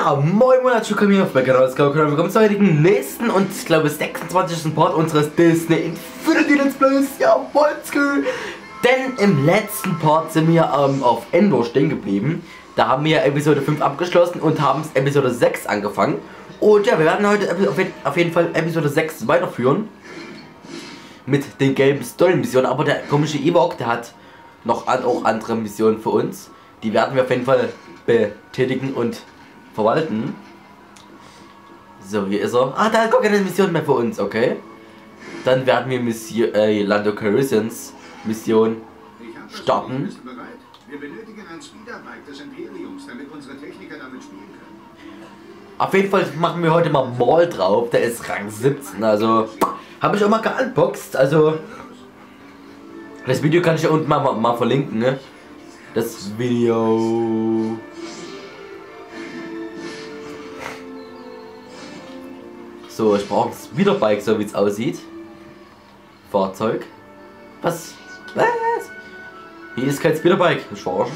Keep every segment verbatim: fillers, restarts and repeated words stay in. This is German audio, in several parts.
Ja, moin moin, herzlich willkommen hier auf meinem Kanal. Willkommen zum heutigen nächsten und ich glaube sechsundzwanzigsten Part unseres Disney Infinity Let's Plays. Jawohl, denn im letzten Part sind wir ähm, auf Endor stehen geblieben. Da haben wir Episode fünf abgeschlossen und haben Episode sechs angefangen. Und ja, wir werden heute auf jeden Fall Episode sechs weiterführen. Mit den gelben Story-Missionen. Aber der komische Ewok, der hat noch an, auch andere Missionen für uns. Die werden wir auf jeden Fall betätigen und verwalten. So, hier ist er. Ah, da hat gar keine Mission mehr für uns, okay. Dann werden wir Mission, äh, Lando Calrissians Mission starten. Wir benötigen ein Speederbike des Imperiums, damit unsere Techniker damit spielen können. Auf jeden Fall machen wir heute mal Maul drauf. Der ist Rang siebzehn, also habe ich auch mal geunboxed. Also das Video kann ich ja unten mal, mal, mal verlinken, ne? Das Video. So, ich brauche ein Speederbike, so wie es aussieht. Fahrzeug. Was? Was? Hier ist kein Speederbike. Ich verarschen.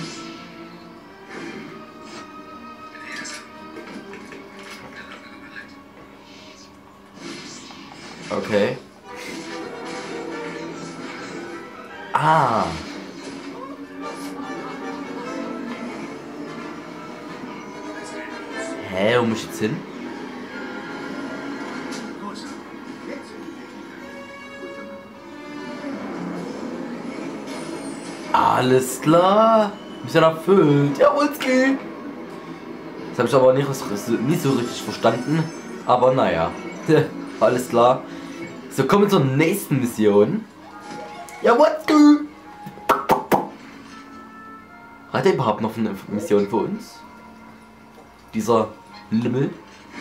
Okay. Ah. Hä, wo muss ich jetzt hin? Alles klar. Mission erfüllt. Jawohl, es geht. Das habe ich aber nicht, nicht so richtig verstanden. Aber naja. Alles klar. So, kommen wir zur nächsten Mission. Jawohl, es geht. Hat er überhaupt noch eine Mission für uns? Dieser Limmel.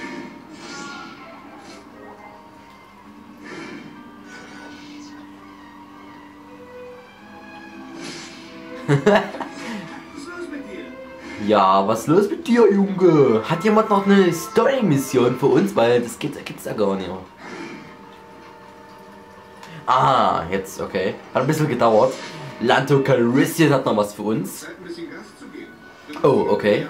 Ja, was ist los mit dir, Junge? Hat jemand noch eine Story-Mission für uns? Weil das geht, gibt's ja gar nicht. Ah, jetzt, okay. Hat ein bisschen gedauert. Lando Calrissian hat noch was für uns. Oh, okay.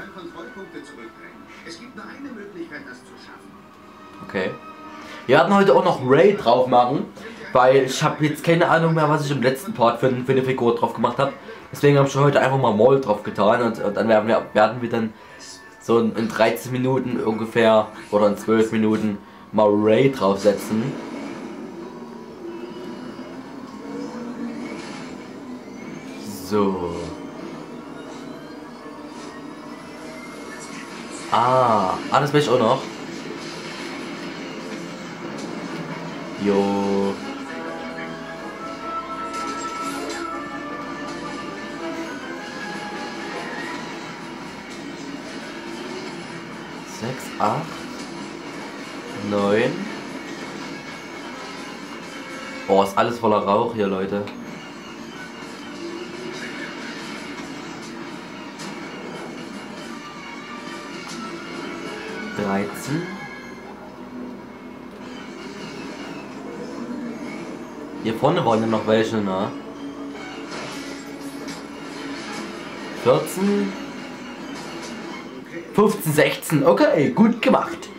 Okay. Wir werden heute auch noch Rey drauf machen, weil ich habe jetzt keine Ahnung mehr, was ich im letzten Part für, für eine Figur drauf gemacht habe. Deswegen habe ich heute einfach mal Maul drauf getan und, und dann werden wir, werden wir dann so in, in dreizehn Minuten ungefähr oder in zwölf Minuten mal Rey draufsetzen. So. Ah, ah, das will ich auch noch. Jo. Sechs, acht, neun. Oh, ist alles voller Rauch hier, Leute. dreizehn. Hier vorne waren ja noch welche, ne? vierzehn. fünfzehn, sechzehn. Okay, gut gemacht.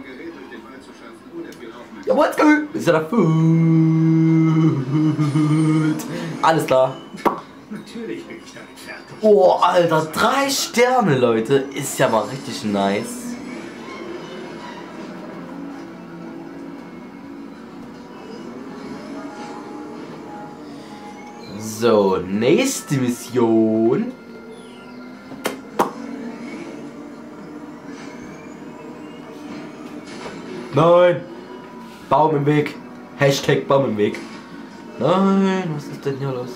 Jawohl, let's go. Ist ja erfüllt. Alles klar. Oh, Alter, drei Sterne, Leute. Ist ja mal richtig nice. So, nächste Mission. Nein! Baum im Weg. Hashtag Baum im Weg. Nein, was ist denn hier los?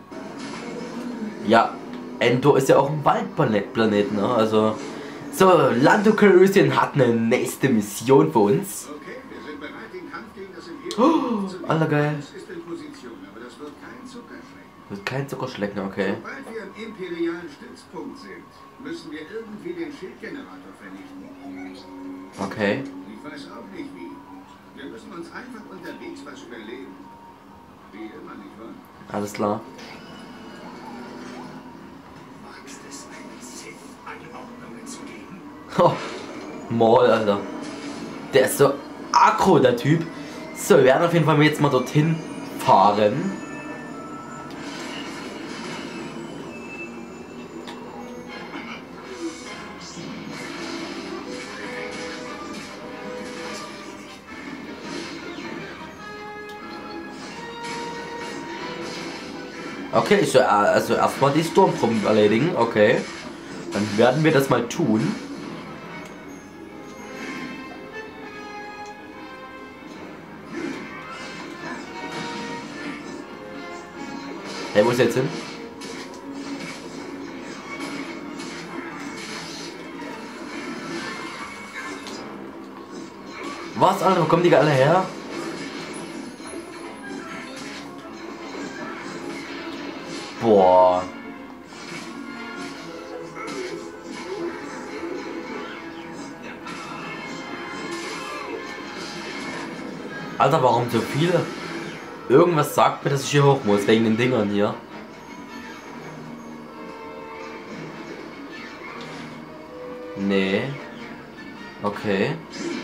Ja, Endor ist ja auch ein Waldplanet, ne? Also. So, Lando Calrissian hat eine nächste Mission für uns. Okay, wir sind bereit, den Kampf gegen das Imperium zu Oh, aller geil. ist in Position, aber das wird kein Zuckerschlecken. Wird kein Zuckerschlecken, okay. Sobald wir am imperialen Stützpunkt sind, müssen wir irgendwie den Schildgenerator vernichten. Okay. Ich weiß auch nicht wie. Wir müssen uns einfach unterwegs was überlegen. Wie immer, nicht wahr? Alles klar. Magst es einen Sith Anordnungen zu geben? Oh. Maul, Alter. Der ist so aggro, der Typ. So, wir werden auf jeden Fall jetzt mal dorthin fahren. Okay, ich soll also erstmal die Sturmtruppen erledigen, okay. Dann werden wir das mal tun. Hey, wo ist jetzt hin? Was, Alter, wo kommen die alle her? Boah. Alter, warum so viele? Irgendwas sagt mir, dass ich hier hoch muss, wegen den Dingern hier. Nee. Okay.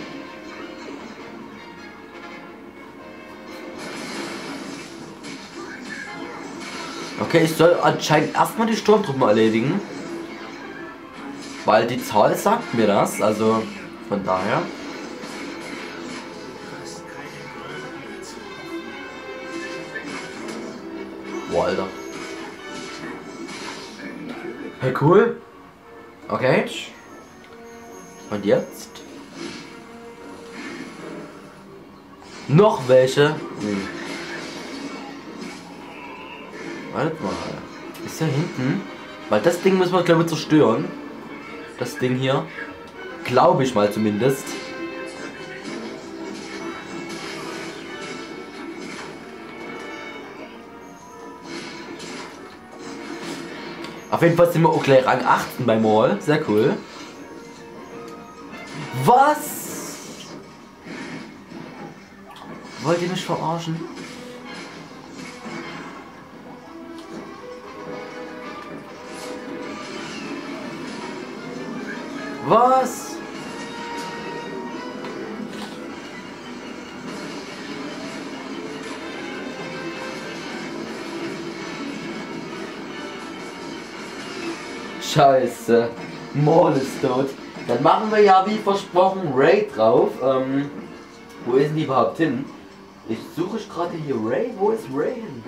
Okay, ich soll anscheinend erstmal die Sturmtruppen erledigen. Weil die Zahl sagt mir das, also von daher. Boah, Alter. Hey, cool. Okay. Und jetzt? Noch welche? Hm. Warte mal. Ist da hinten? Weil das Ding müssen wir, glaube ich, zerstören. Das Ding hier. Glaube ich mal zumindest. Auf jeden Fall sind wir auch gleich Rang achtzehn bei Maul. Sehr cool. Was? Wollt ihr mich verarschen? Was? Scheiße. Maul ist tot. Dann machen wir ja wie versprochen Ray drauf. Ähm, wo ist denn die überhaupt hin? Ich suche gerade hier Ray. Wo ist Ray hin?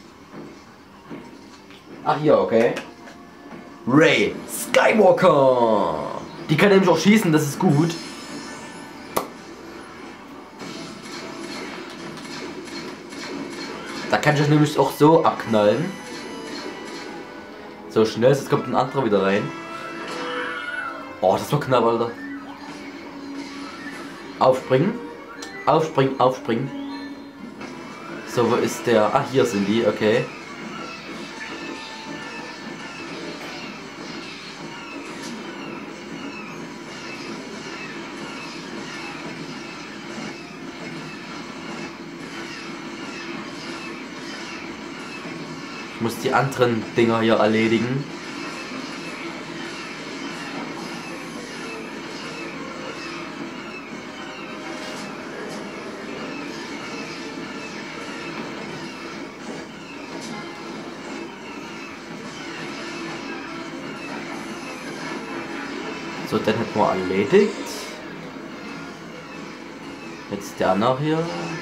Ach hier, okay. Ray Skywalker. Die kann nämlich auch schießen, das ist gut. Da kann ich euch nämlich auch so abknallen. So schnell, jetzt kommt ein anderer wieder rein. Oh, das war knapp, Alter. Aufspringen. Aufspringen, aufspringen. So, wo ist der? Ah, hier sind die, okay. Ich muss die anderen Dinger hier erledigen. So, dann hätten wir erledigt. Jetzt der noch hier.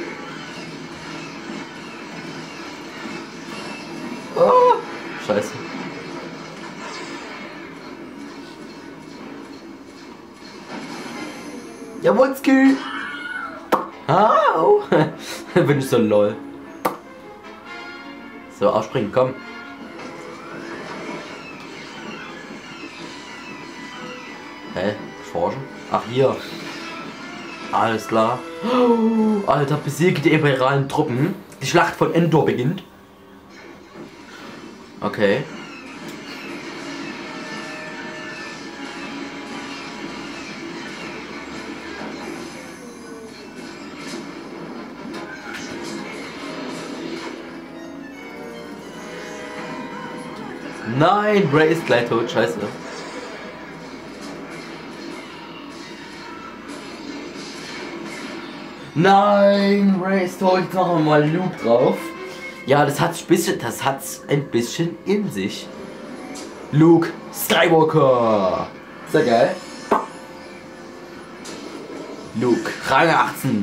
Oh, Scheiße. Jawolski! Au! Bin ich so lol. So, aufspringen, komm. Hä? Forschen? Ach, hier. Alles klar. Oh, Alter, besiege die imperialen Truppen. Die Schlacht von Endor beginnt. Okay. Nein, Ray ist gleich tot, scheiße. Nein, Restore, jetzt machen wir mal Luke drauf. Ja, das hat's bisschen, das hat's ein bisschen in sich. Luke Skywalker. Sehr geil. Luke, Rang achtzehn.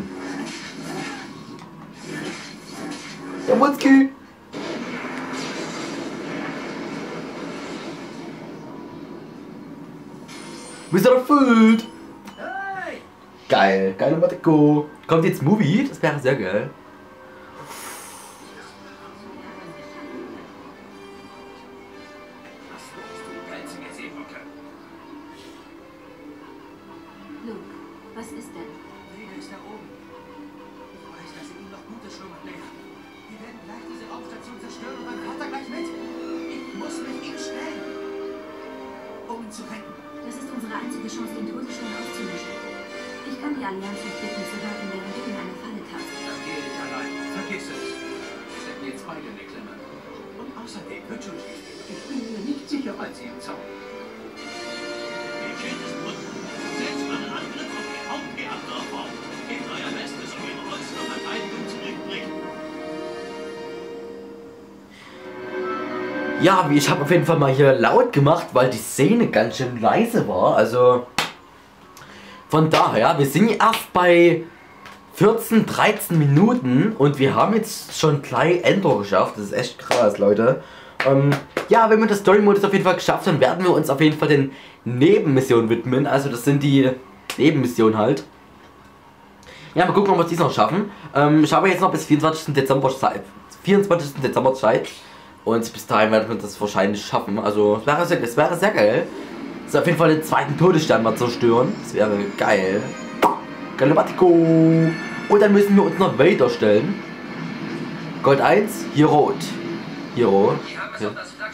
Der Wutzki. Bist du erfüllt? Hey! Geil, geile Matiko. Kommt jetzt Movie? Das wäre sehr geil. Luke, was ist denn? Leia ist da oben. Ich weiß, dass sie ihm noch Gutes schlummert, Leia. Wir werden gleich diese Raumstation zerstören und dann kommt er gleich mit. Ich muss mit ihm stellen, um ihn zu retten. Das ist unsere einzige Chance, den Todesstern auszulöschen. Ich kann die Allianz nicht bitten, zu warten, während du in eine Falle tappst. Dann gehe ich allein. Vergiss es. Wir sind jetzt beide in der Klemme. Und außerdem wird schon schief. Ich bin mir nicht sicher, weil sie im Zaun. Wie geht es drücken? Setzt einen Angriff auf die Hauptreaktor vor. Gebt euer Bestes, um ihn uns zur Verteidigung zurückbringen. Ja, ich habe auf jeden Fall mal hier laut gemacht, weil die Szene ganz schön leise war. Also von daher, wir sind erst bei vierzehn, dreizehn Minuten und wir haben jetzt schon gleich Ender geschafft. Das ist echt krass, Leute. Ähm, ja, wenn wir das Story-Modus auf jeden Fall geschafft haben, werden wir uns auf jeden Fall den Nebenmissionen widmen. Also das sind die Nebenmissionen halt. Ja, mal gucken, ob wir es noch schaffen. Ähm, ich habe jetzt noch bis vierundzwanzigsten Dezember Zeit. vierundzwanzigsten Dezember Zeit. Und bis dahin werden wir das wahrscheinlich schaffen. Also es wäre sehr, es wäre sehr geil. Das ist auf jeden Fall den zweiten Todesstern mal zerstören. Das wäre geil. Galactico. Und dann müssen wir uns noch Vader stellen. Gold eins, hier rot. Hier rot. Okay.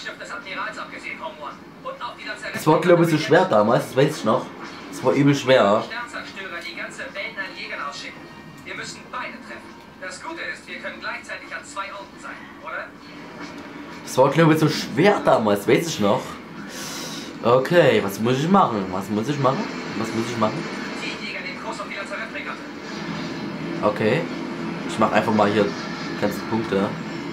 Das war glaube ich so schwer damals, das weiß ich noch. Das war übel schwer. Sternzerstörer die ganze Welt an Jägern ausschicken. Wir müssen beide treffen. Das Gute ist, wir können gleichzeitig an zwei Orten sein, oder? Das war glaube ich so schwer damals, weiß ich noch. Okay, was muss ich machen? Was muss ich machen? Was muss ich machen? Die Jäger den Kurs auf die Lazarettbrigade. Okay. Ich mache einfach mal hier ganze Punkte.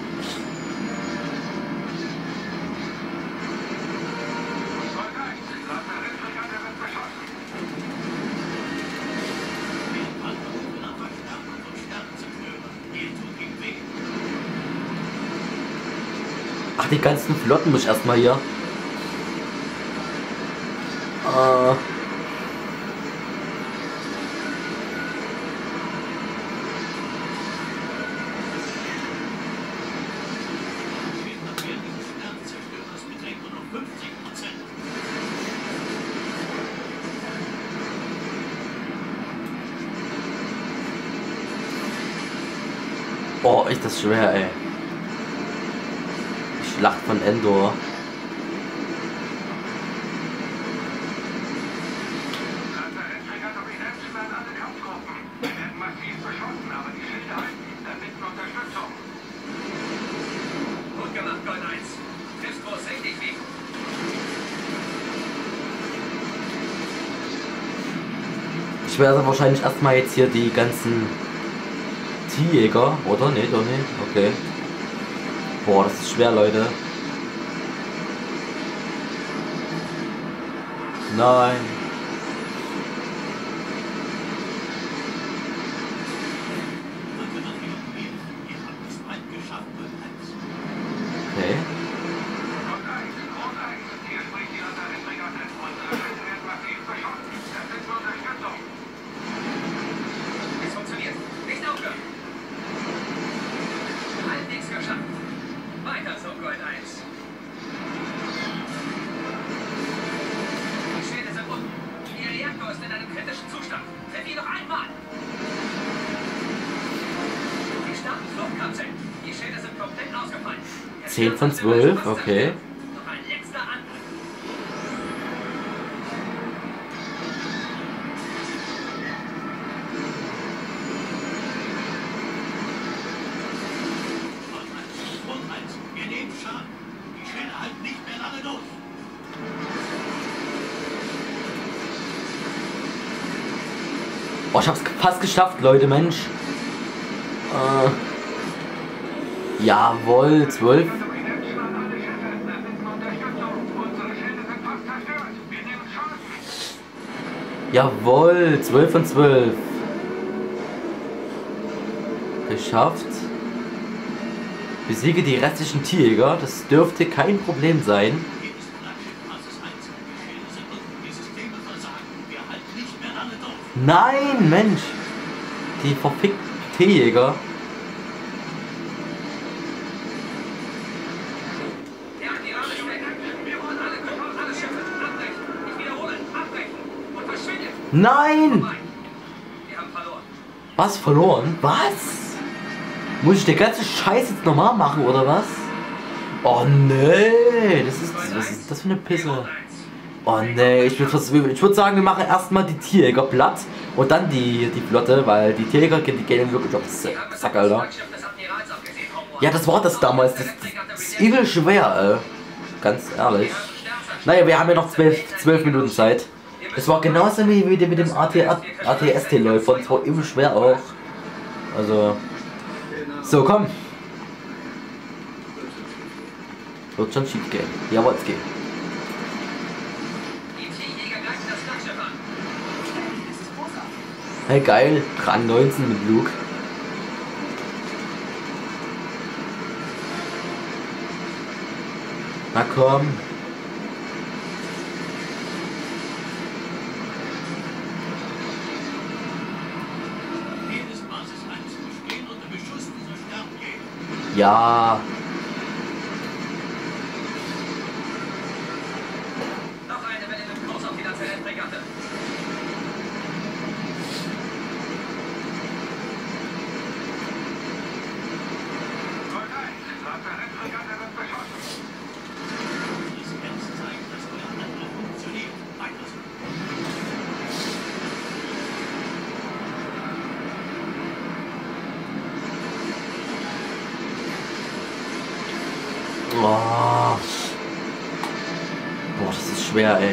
Ach, die ganzen Flotten muss ich erstmal hier. Äh. Oh, ist das schwer, ey. Die Schlacht von Endor. Gut gemacht, Gold eins. Triffst großsichtig wie. Ich werde wahrscheinlich erstmal jetzt hier die ganzen T-Jäger, oder? Nee, doch nicht. Okay. Boah, das ist schwer, Leute. Nein. Okay. Es funktioniert. Nicht aufhören. Halbwegs geschafft. Weiter so, Gold eins. Die Schäden sind unten. Ihr Reaktor ist in einem kritischen Zustand. Treff ihn noch einmal. Die starten Fluchtkapseln. Die Schäden sind komplett ausgefallen. zehn von zwölf, okay. Noch ein letzter Angriff. Wir nehmen Schaden. Die Schäden halten nicht mehr lange durch. Oh, Oh, ich hab's fast geschafft, Leute, Mensch. Äh, jawohl, zwölf. Jawohl, zwölf von zwölf. Geschafft. Besiege die restlichen Tierjäger. Das dürfte kein Problem sein. Nein, Mensch. Die verfickten Tierjäger. Nein! Was, verloren? Was? Muss ich den ganzen Scheiß jetzt nochmal machen, oder was? Oh nee, das ist, was ist das für eine Pisse? Oh nee, ich würde ich würd sagen, wir machen erstmal die Tierjäger platt und dann die, die Flotte, weil die Tierjäger die gehen wirklich auf den Sack, Alter. Ja, das war das damals, das, das ist übel schwer, ey. Ganz ehrlich. Naja, wir haben ja noch zwölf, zwölf Minuten Zeit. Es war genauso wie mit dem A T S T-Läufer, das war übel schwer auch. Also. So, komm. Wird schon schief gehen. Jawohl, es geht. Hey, geil. Rang neunzehn mit Luke. Na komm. Ja. Noch eine Welle mit Kurs auf die Lanzarettregatte. Boah. Boah, das ist schwer, ey.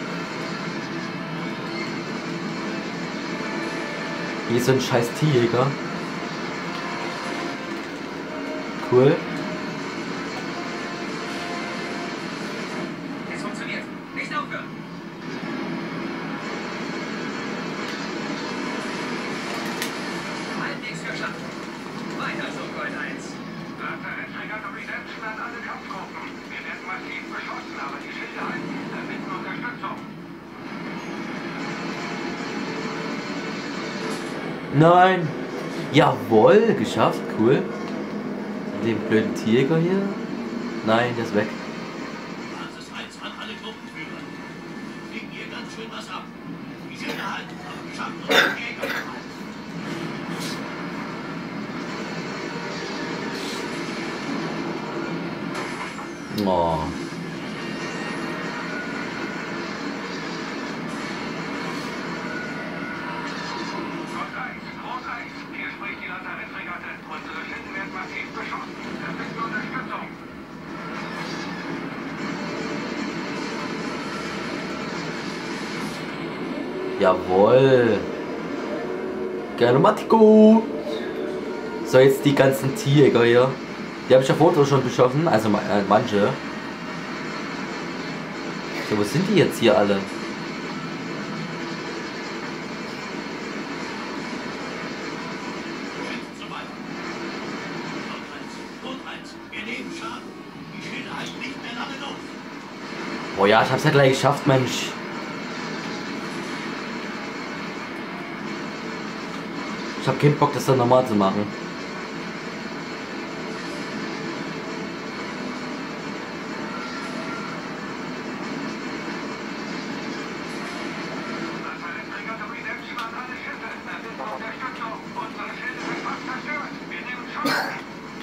Hier ist so ein scheiß Tierjäger. Cool. Es funktioniert. Nicht aufhören. Halbwegs geschafft. Weiter so, Gold eins. Lanzarettregatte Redemption an alle Kampfgruppen. Wir werden massiv beschossen, aber die Schilde halten. Wir bitten Unterstützung. Nein. Jawohl, geschafft. Cool. Den blöden Tierjäger hier. Nein, der ist weg. Basis eins an alle Gruppenführer. Wir kriegen hier ganz schön was ab. Die Schilde halten, aber wir schaffen unseren Jäger. Oh. Gott eins, Rot eins. Hier spricht die Lanzarettregatte. Unsere Schilde werden massiv beschossen. Wir bitten Unterstützung. Jawohl. Galomatico. So, jetzt die ganzen Tierjäger hier. Die habe ich ja vorher schon beschossen, also äh, manche. So, wo sind die jetzt hier alle? Boah, ja, ich hab's ja gleich geschafft, Mensch. Ich hab keinen Bock, das dann normal zu machen. Lanzarettregatte Redemption an alle Schiffe. Wir bitten Unterstützung. Unsere Schilde sind fast zerstört. Wir nehmen Schaden.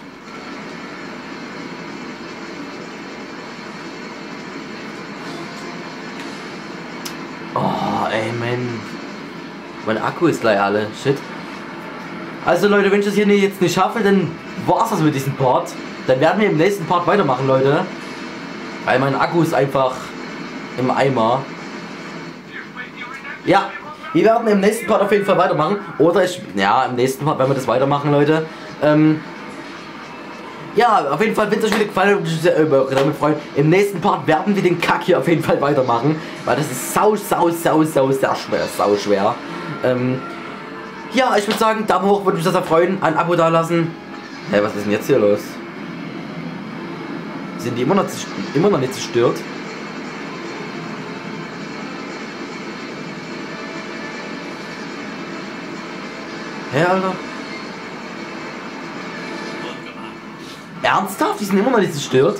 Oh, ey, man. Mein Akku ist gleich alle. Shit. Also, Leute, wenn ich das hier jetzt nicht schaffe, dann war's das mit diesem Part. Dann werden wir im nächsten Part weitermachen, Leute. Weil mein Akku ist einfach im Eimer. Ja. Wir werden im nächsten Part auf jeden Fall weitermachen. Oder ich, ja, im nächsten Part werden wir das weitermachen, Leute. Ähm, ja, auf jeden Fall, wenn es euch wieder gefallen hat, würde ich mich sehr damit freuen. Im nächsten Part werden wir den Kack hier auf jeden Fall weitermachen. Weil das ist sau, sau, sau, sau, sehr schwer, sau schwer. Ähm, ja, ich würde sagen, Daumen hoch, würde mich das erfreuen. Ein Abo dalassen. Hä, hey, was ist denn jetzt hier los? Sind die immer noch, immer noch nicht zerstört? Hä, hey, Alter? Ernsthaft? Die sind immer noch nicht zerstört?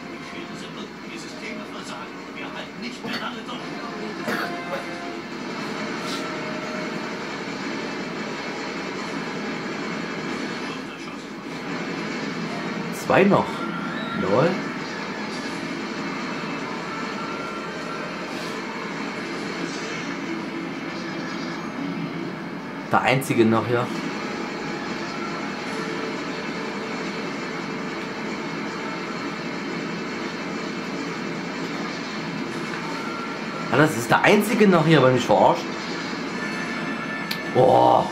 Zwei noch. Lol. Der einzige noch, ja. Ah, das ist der einzige noch hier, weil mich verarscht. Boah.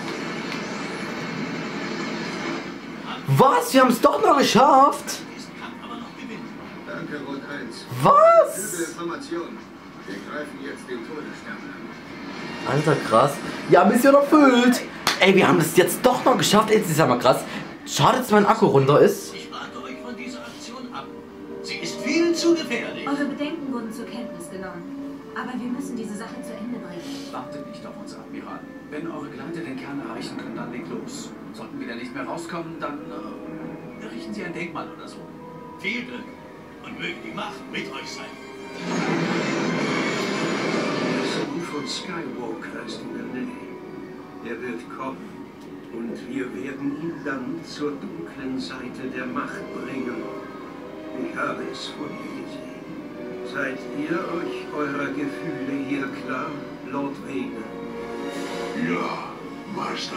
Was? Wir haben es doch noch geschafft. Danke, Rot eins. Was? Üble Information. Wir greifen jetzt den Todesstern an. Alter, krass. Ja, Mission erfüllt. Ey, wir haben das jetzt doch noch geschafft. Ey, das ist ja mal krass. Schade, dass mein Akku runter ist. Ich rate euch von dieser Aktion ab. Sie ist viel zu gefährlich. Eure Bedenken wurden zur Kenntnis genommen. Aber wir müssen diese Sache zu Ende bringen. Wartet nicht auf uns, Admiral. Wenn eure Gleiter den Kern erreichen können, dann legt los. Sollten wir da nicht mehr rauskommen, dann äh, errichten sie ein Denkmal oder so. Viel Glück und möge die Macht mit euch sein. Der Sohn von Skywalker ist in der Nähe. Er wird kommen. Und wir werden ihn dann zur dunklen Seite der Macht bringen. Ich habe es von ihr gesehen. Seid ihr euch eurer Gefühle hier klar, Lord Vader? Ja, Meister.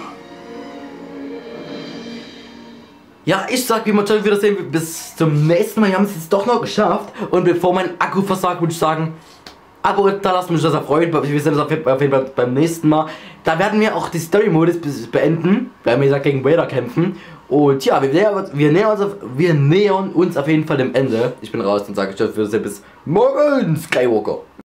Ja, ich sag, wie man schon wieder sehen, bis zum nächsten Mal. Wir haben es jetzt doch noch geschafft. Und bevor mein Akku versagt, würde ich sagen, Abo, da lasst mich das erfreuen. Wir sehen uns auf jeden Fall beim nächsten Mal. Da werden wir auch die Story-Modus beenden, weil wir gegen Vader kämpfen. Und ja, wir nähern, wir, nähern uns auf, wir nähern uns auf jeden Fall dem Ende. Ich bin raus und sage, ich hoffe, wir sehen bis morgen, Skywalker.